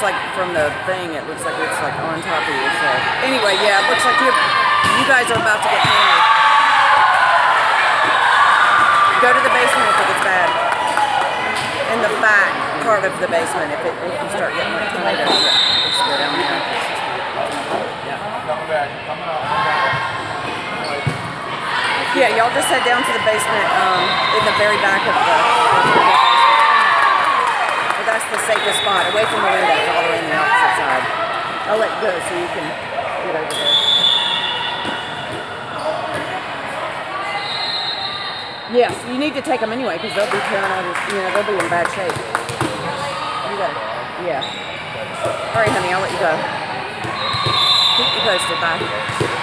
like from the thing, it looks like it's like on top of you. So anyway, yeah, it looks like you guys are about to get hammered. Go to the basement if it gets bad. In the back part of the basement, if you start getting like tornadoes, just go down there. Yeah, y'all just head down to the basement in the very back of the basement. But that's the safest spot, away from the windows, all the way on the opposite side. I'll let you go so you can get over there. Yes, you need to take them anyway because they'll be tearing out, they'll be in bad shape. You gotta, yeah. All right, honey, I'll let you go. Keep you posted, bye.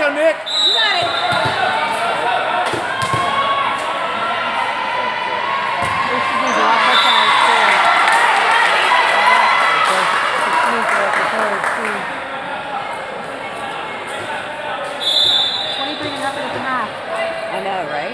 go, Nick. You got it. I know, right?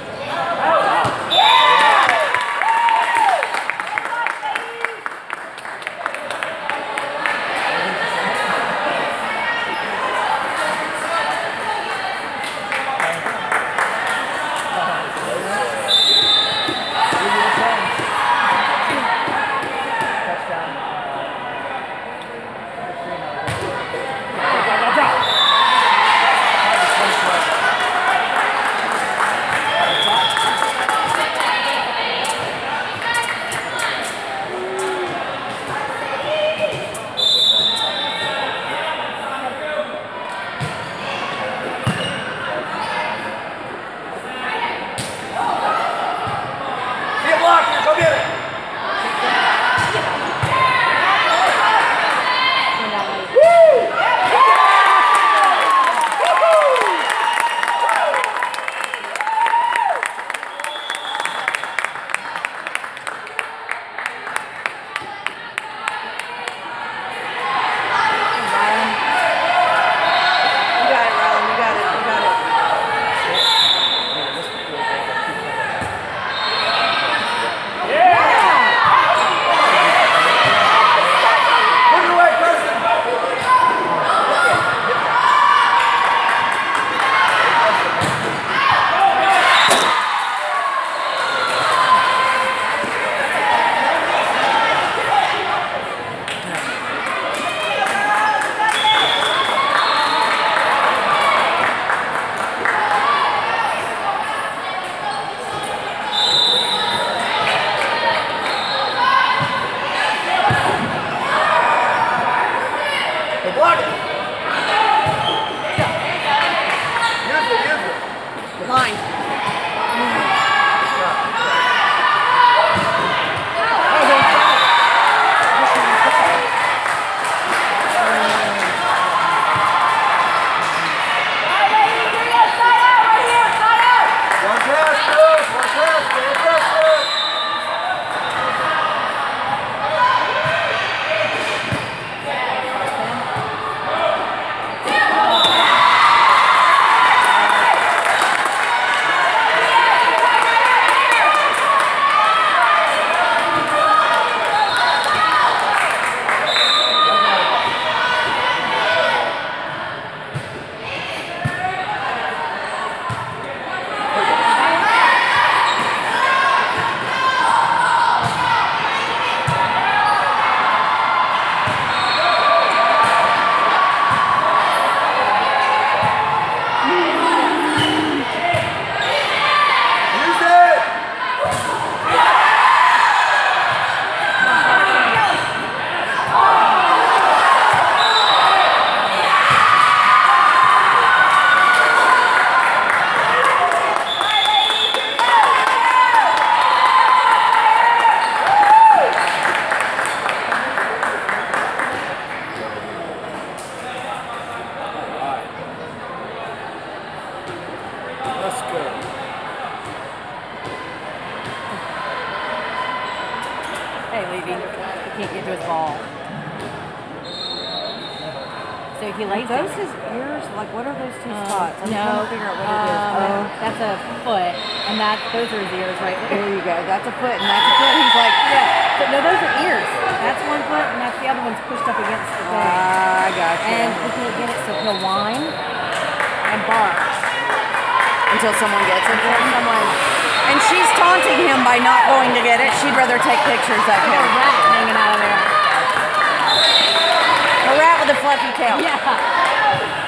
Line. Hey, Levy, he can't get to his ball. So he lays those his ears? Like, what are those two spots? I'm no, trying to figure out what it is. That's a foot, and those are his ears right there. There you go. That's a foot, and that's a foot. He's like, Yeah, but no, those are ears. That's one foot, and that's the other one's pushed up against the thing. I got you. And he can't get it, so he'll whine and bark. Until someone gets it. And she's taunting him by not going to get it. She'd rather take pictures of him. A rat hanging out of there. A rat with a fluffy tail. Yeah.